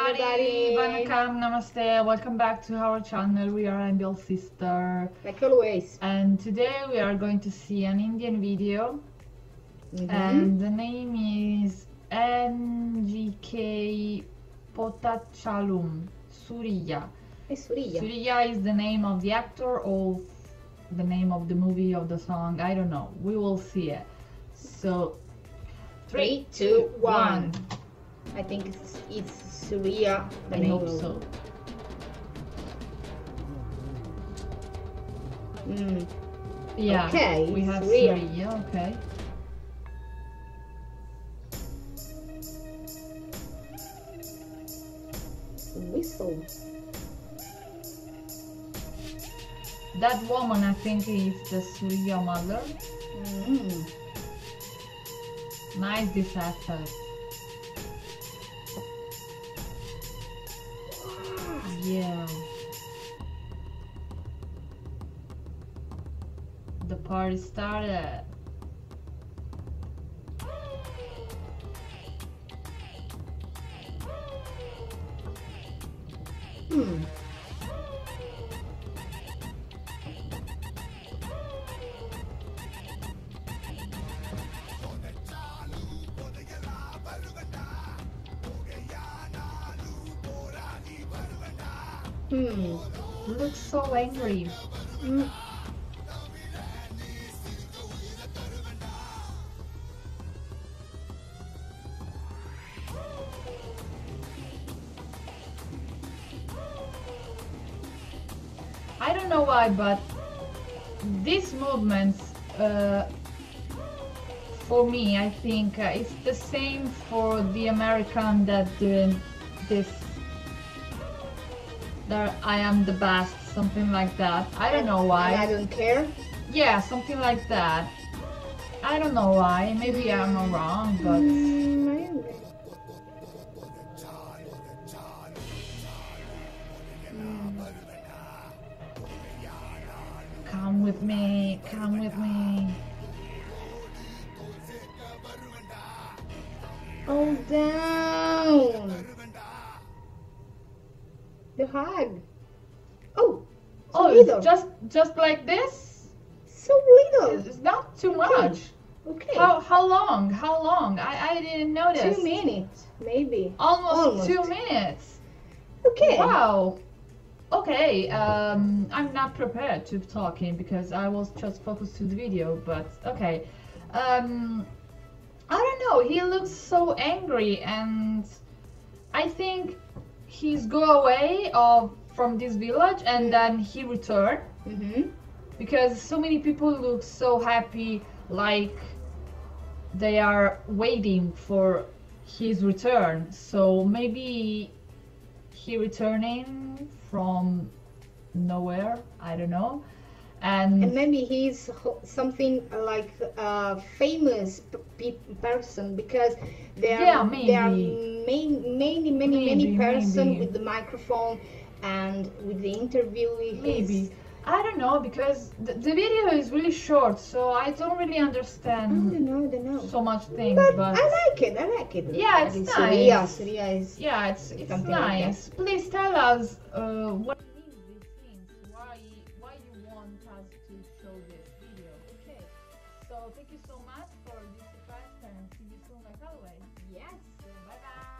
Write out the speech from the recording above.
everybody. Vanakkam, namaste. Welcome back to our channel. We are Angel's sister. Like always. And today we are going to see an Indian video. And the name is Ngk Pothachaalum, Suriya. Hey, Suriya. Suriya is the name of the actor or the name of the movie, of the song. I don't know. We will see it. So, 3, 2, 1. I think it's Suriya. I hope so. Yeah, okay, we have Suriya. Suriya, okay. Whistle. That woman, I think, is the Suriya mother. Nice disaster. Yeah. The party started. Looks so angry. I don't know why, but these movements, for me, I think it's the same for the American that doing this. That I am the best, something like that. I don't know why. I don't care. Yeah, something like that. I don't know why. Maybe I'm wrong, but. Come with me, come with me. Oh, down. The hug. Oh, so little. It's just like this? So little. It's not too much. Okay. How long? How long? I didn't notice. 2 minutes, maybe. Almost 2 minutes. Okay. Wow. Okay. I'm not prepared to talking because I was just focused to the video. But okay. I don't know. He looks so angry, and I think he's go away from this village and then he returned because so many people look so happy, like they are waiting for his return. So maybe he returning from nowhere, I don't know. And maybe he's something like a famous person, because there are many person with the microphone and with the interview. Maybe. I don't know, because the video is really short, so I don't really understand I don't know. so much things. But I like it. Yeah, it's nice. Suriya is. Yeah, it's nice. Like please tell us what means these things. Why you want us to show this video? Okay. So thank you so much for this request, and see you soon, like always. Yes. Bye bye.